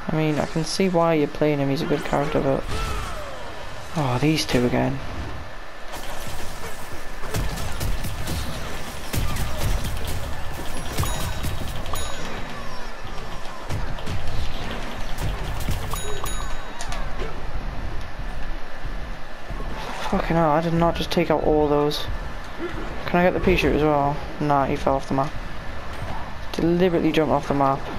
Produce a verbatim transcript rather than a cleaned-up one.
I mean, I can see why you're playing him, he's a good character, but... Oh, these two again. Fucking hell, I did not just take out all those. Can I get the peashooter as well? Nah, he fell off the map. Deliberately jumped off the map.